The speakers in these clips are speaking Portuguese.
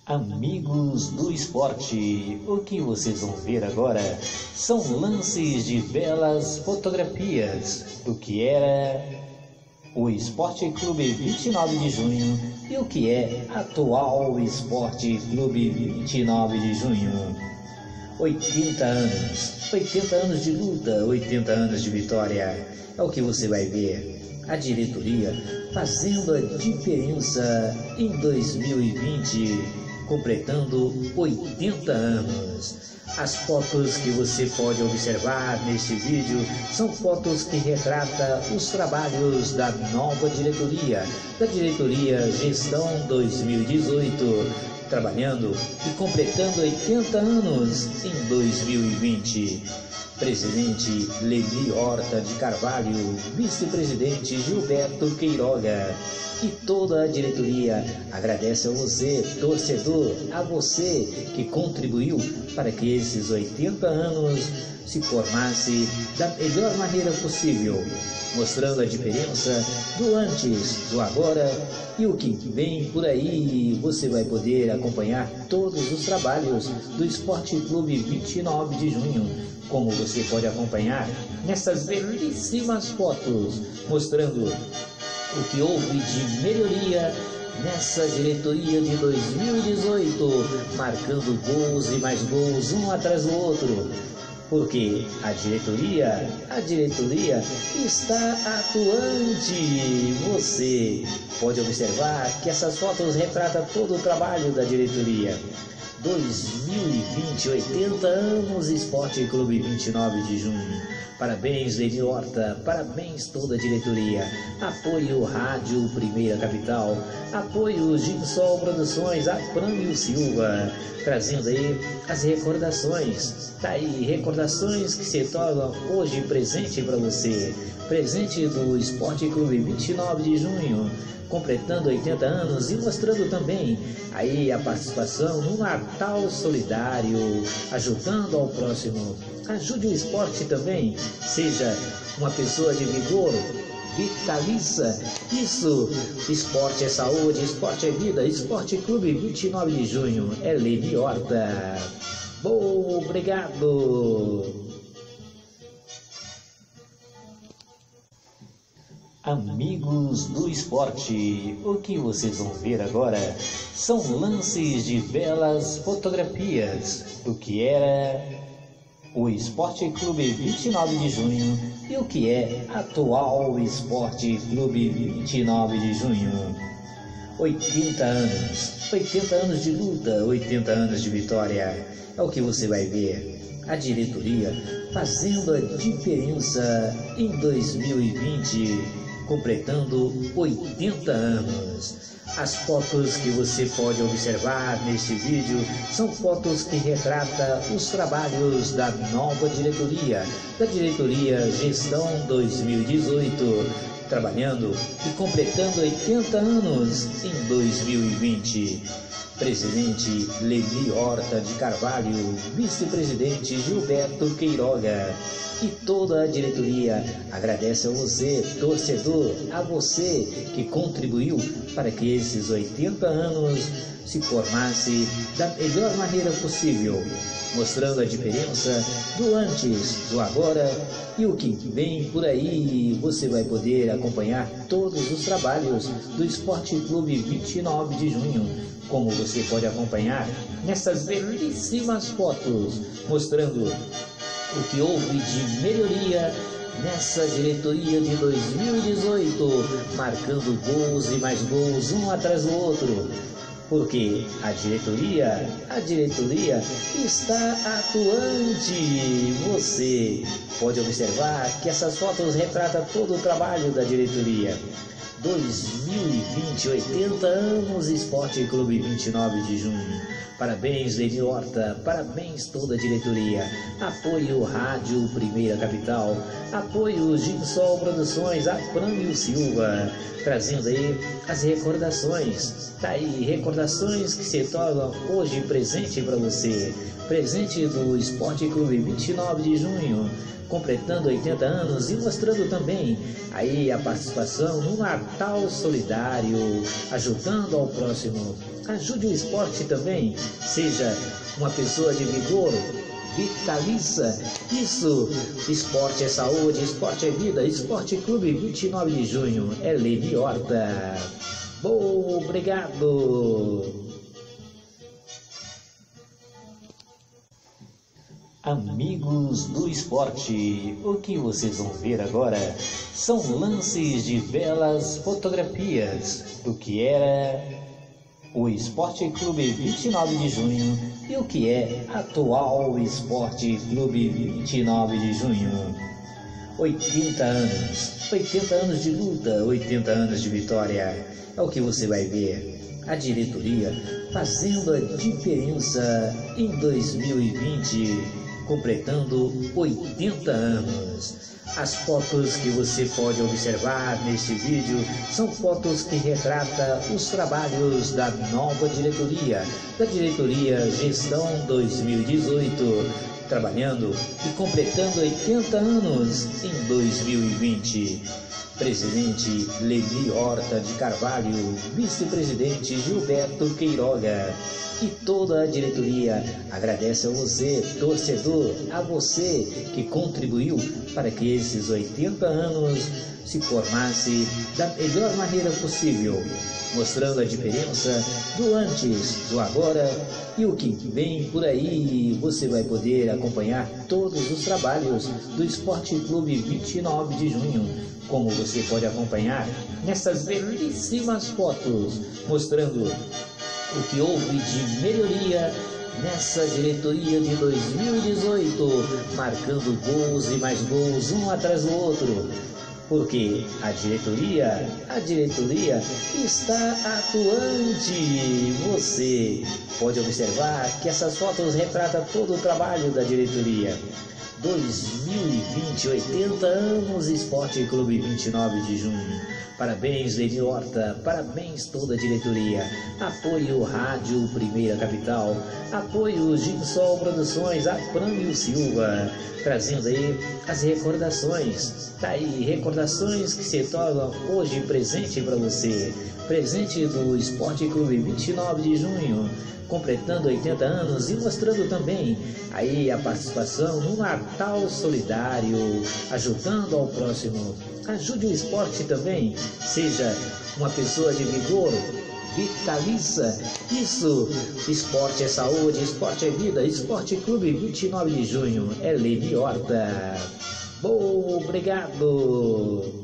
Amigos do esporte, o que vocês vão ver agora são lances de belas fotografias do que era o Esporte Clube 29 de Junho e o que é atual Esporte Clube 29 de Junho. 80 anos de luta, 80 anos de vitória, é o que você vai ver. A diretoria fazendo a diferença em 2020, completando 80 anos. As fotos que você pode observar neste vídeo são fotos que retratam os trabalhos da nova diretoria, da diretoria Gestão 2018, trabalhando e completando 80 anos em 2020. Presidente Leni Horta de Carvalho, vice-presidente Gilberto Queiroga e toda a diretoria agradece a você, torcedor, a você que contribuiu para que esses 80 anos se formasse da melhor maneira possível, mostrando a diferença do antes, do agora e o que vem por aí. Você vai poder acompanhar todos os trabalhos do Esporte Clube 29 de Junho, como você pode acompanhar nessas belíssimas fotos, mostrando o que houve de melhoria nessa diretoria de 2018, marcando gols e mais gols um atrás do outro, porque a diretoria está atuante. Você pode observar que essas fotos retratam todo o trabalho da diretoria. 2020, 80 anos, Esporte Clube 29 de Junho. Parabéns, Leni Horta, parabéns toda a diretoria. Apoio Rádio Primeira Capital, apoio Ginsol Produções, Aprânio Silva, trazendo aí as recordações. Tá aí, recordações que se tornam hoje presente para você. Presente do Esporte Clube 29 de Junho, completando 80 anos e mostrando também aí a participação no Natal Solidário, ajudando ao próximo. Ajude o esporte também, seja uma pessoa de vigor, vitaliça. Isso, esporte é saúde, esporte é vida. Esporte Clube 29 de Junho, é Leni Horta. Bom, obrigado. Amigos do esporte, o que vocês vão ver agora são lances de belas fotografias do que era o Esporte Clube 29 de Junho e o que é atual Esporte Clube 29 de Junho. 80 anos de luta, 80 anos de vitória, é o que você vai ver. A diretoria fazendo a diferença em 2020, completando 80 anos. As fotos que você pode observar neste vídeo são fotos que retratam os trabalhos da nova diretoria, da diretoria Gestão 2018, trabalhando e completando 80 anos em 2020. Presidente Leni Horta de Carvalho, vice-presidente Gilberto Queiroga e toda a diretoria agradece a você, torcedor, a você que contribuiu para que esses 80 anos se formasse da melhor maneira possível, mostrando a diferença do antes, do agora e o que vem por aí. Você vai poder acompanhar todos os trabalhos do Esporte Clube 29 de Junho, como você pode acompanhar nessas belíssimas fotos, mostrando o que houve de melhoria nessa diretoria de 2018, marcando gols e mais gols um atrás do outro, porque a diretoria está atuante. Você pode observar que essas fotos retratam todo o trabalho da diretoria. 2020, 80 anos, Esporte Clube 29 de Junho. Parabéns, Leni Horta, parabéns toda a diretoria. Apoio Rádio Primeira Capital, apoio Ginsol Produções, Aprânio Silva, trazendo aí as recordações. Tá aí, recordações que se tornam hoje presente para você. Presente do Esporte Clube 29 de Junho, completando 80 anos e mostrando também aí a participação no Natal Natal solidário, ajudando ao próximo. Ajude o esporte também, seja uma pessoa de vigor, vitaliça. Isso, esporte é saúde, esporte é vida. Esporte Clube 29 de junho, é Lene Horta. Obrigado. Amigos do esporte, o que vocês vão ver agora são lances de belas fotografias do que era o Esporte Clube 29 de junho e o que é atual Esporte Clube 29 de junho. 80 anos de luta, 80 anos de vitória, é o que você vai ver. A diretoria fazendo a diferença em 2020, completando 80 anos. As fotos que você pode observar neste vídeo são fotos que retratam os trabalhos da nova diretoria, da diretoria Gestão 2018, trabalhando e completando 80 anos em 2020. Presidente Lene Horta de Carvalho, vice-presidente Gilberto Queiroga e toda a diretoria agradece a você, torcedor, a você que contribuiu para que esses 80 anos se formasse da melhor maneira possível, mostrando a diferença do antes, do agora e o que vem por aí. Você vai poder acompanhar todos os trabalhos do Esporte Clube 29 de junho, como você pode acompanhar nessas belíssimas fotos, mostrando o que houve de melhoria nessa diretoria de 2018, marcando gols e mais gols um atrás do outro, porque a diretoria está atuante. Você pode observar que essas fotos retratam todo o trabalho da diretoria. 2020, 80 anos, Esporte Clube 29 de junho. Parabéns, Lene Horta, parabéns toda a diretoria. Apoio Rádio Primeira Capital, apoio Ginsol Produções, Afrânio Silva, trazendo aí as recordações. Tá aí, recordações que se tornam hoje presente para você. Presente do Esporte Clube 29 de junho, completando 80 anos e mostrando também aí a participação no Natal solidário, ajudando ao próximo. Ajude o esporte também, seja uma pessoa de vigor, vitaliça. Isso, esporte é saúde, esporte é vida. Esporte Clube 29 de junho, é Lene Horta. Obrigado.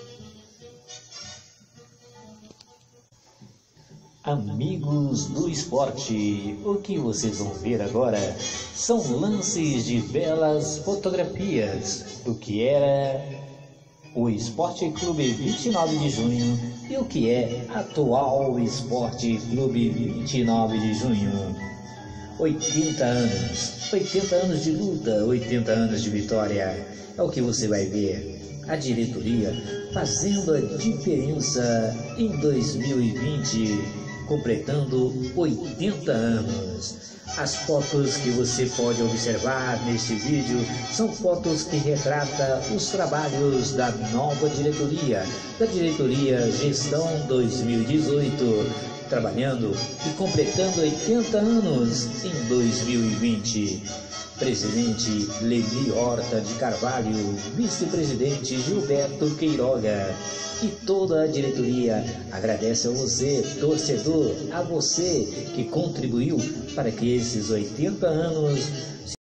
Amigos do esporte, o que vocês vão ver agora são lances de belas fotografias do que era o Esporte Clube 29 de junho e o que é atual Esporte Clube 29 de junho. 80 anos de luta, 80 anos de vitória, é o que você vai ver. A diretoria fazendo a diferença em 2020, completando 80 anos. As fotos que você pode observar neste vídeo são fotos que retratam os trabalhos da nova diretoria, da diretoria Gestão 2018, trabalhando e completando 80 anos em 2020. Presidente Lene Horta de Carvalho, vice-presidente Gilberto Queiroga e toda a diretoria agradece a você, torcedor, a você que contribuiu para que esses 80 anos